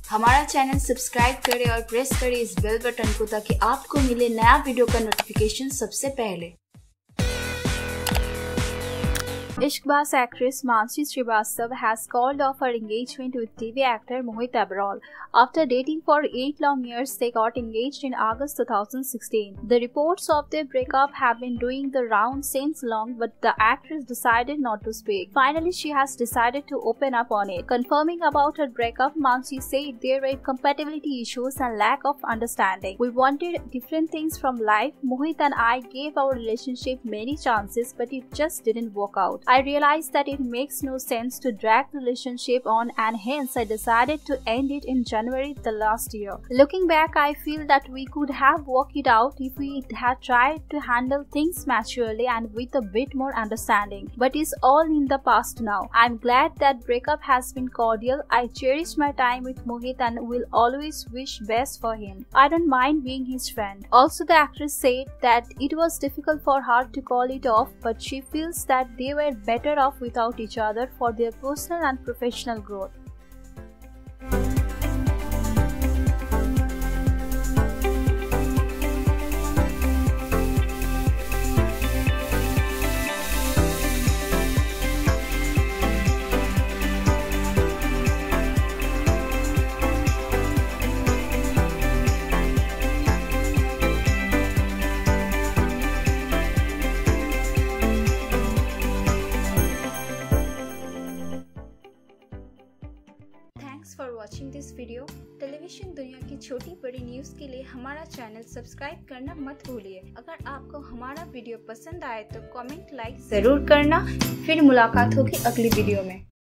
हमारा channel subscribe करें और प्रेस करें इस बेल बटन को ताकि आपको मिले नया वीडियो का नोटिफिकेशन सबसे पहले। Ishqbaaz actress Mansi Srivastava has called off her engagement with TV actor Mohit Abrol. After dating for 8 long years, they got engaged in August 2016. The reports of their breakup have been doing the rounds since long, but the actress decided not to speak. Finally, she has decided to open up on it. Confirming about her breakup, Mansi said there were compatibility issues and lack of understanding. We wanted different things from life. Mohit and I gave our relationship many chances, but it just didn't work out. I realized that it makes no sense to drag the relationship on, and hence I decided to end it in January the last year. Looking back, I feel that we could have worked it out if we had tried to handle things maturely and with a bit more understanding. But it's all in the past now. I'm glad that breakup has been cordial. I cherish my time with Mohit and will always wish best for him. I don't mind being his friend. Also, the actress said that it was difficult for her to call it off, but she feels that they were better off without each other for their personal and professional growth. Thanks for watching this video. Television दुनिया की छोटी बड़ी news के लिए हमारा channel subscribe करना मत भूलिए। अगर आपको हमारा वीडियो पसंद आए तो कमेंट लाइक ज़रूर करना। फिर मुलाकात होगी अगली वीडियो में।